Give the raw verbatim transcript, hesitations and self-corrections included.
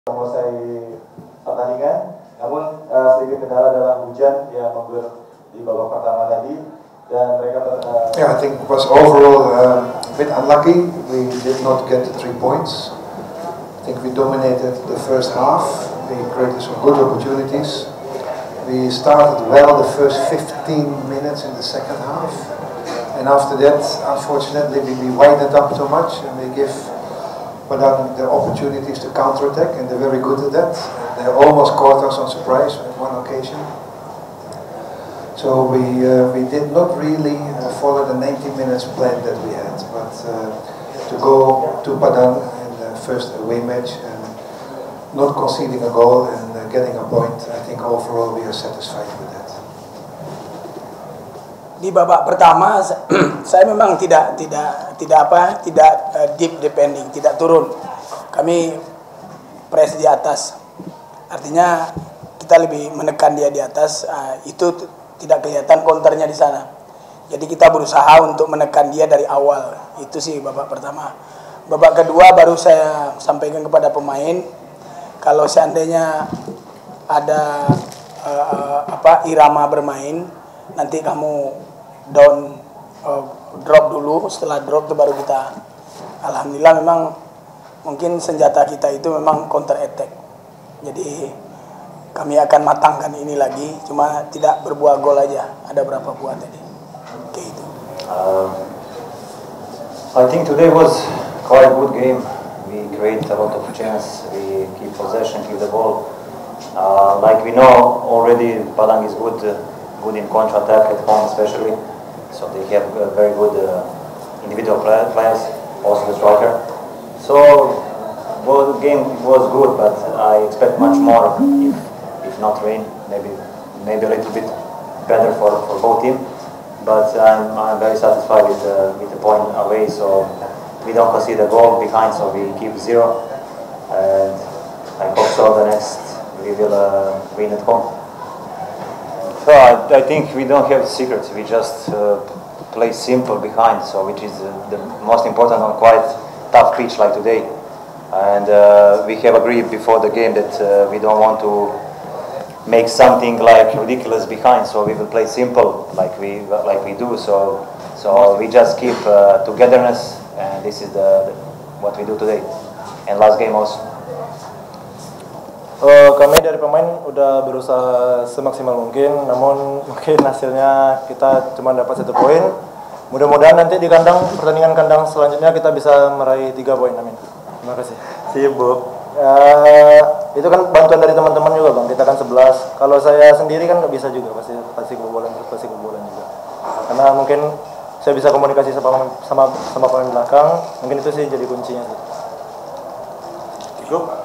Selesai pertandingan, namun uh, sedikit kendala dalam hujan yang membuat di babak pertama tadi dan mereka uh, yeah, I think it was overall uh, a bit unlucky. We did not get the three points. I think we dominated the first half. We created some good opportunities. We started well the first fifteen minutes in the second half, and after that, unfortunately, we, we widened up too much and we give Padang the opportunities to counter-attack, and they're very good at that. They almost caught us on surprise on one occasion. So we uh, we did not really uh, follow the ninety minutes plan that we had, but uh, to go to Padang in the first away match and not conceding a goal and uh, getting a point, I think overall we are satisfied with that. Di babak pertama saya memang tidak tidak tidak apa tidak uh, deep defending, tidak turun. Kami press di atas. Artinya kita lebih menekan dia di atas. Uh, itu tidak kelihatan counternya di sana. Jadi kita berusaha untuk menekan dia dari awal. Itu sih babak pertama. Babak kedua baru saya sampaikan kepada pemain, kalau seandainya ada uh, uh, apa irama bermain, nanti kamu down uh, drop dulu, setelah drop itu baru kita. Alhamdulillah memang mungkin senjata kita itu memang counter attack. Jadi kami akan matangkan ini lagi, cuma tidak berbuah gol aja. Ada berapa buah tadi? Oke itu. Uh, I think today was quite a good game. We create a lot of chance. We keep possession, keep the ball. Uh, like we know already, Padang is good, uh, good in counter-attack at home especially. So they have uh, very good uh, individual players, also the striker. So well, the game was good, but I expect much more. If if not rain, maybe maybe a little bit better for for both teams. But I'm I'm very satisfied with uh, with the point away. So we don't concede a goal behind, so we keep zero. And I hope so the next we will uh, win at home. So I, I think we don't have secrets. We just uh, play simple behind, so which is uh, the most important on quite tough pitch like today. And uh, we have agreed before the game that uh, we don't want to make something like ridiculous behind. So we will play simple like we like we do. So so we just keep uh, togetherness, and this is the, the what we do today. And last game also. Uh, kami dari pemain udah berusaha semaksimal mungkin, namun mungkin hasilnya kita cuma dapat satu poin. Mudah-mudahan nanti di kandang, pertandingan kandang selanjutnya kita bisa meraih tiga poin, amin. Terima kasih. sibuk. Uh, itu kan bantuan dari teman-teman juga bang, kita kan sebelas. Kalau saya sendiri kan nggak bisa juga, pasti pasti kebobolan, pasti kebobolan juga. Karena mungkin saya bisa komunikasi sama sama sama pemain belakang, mungkin itu sih jadi kuncinya. Cukup.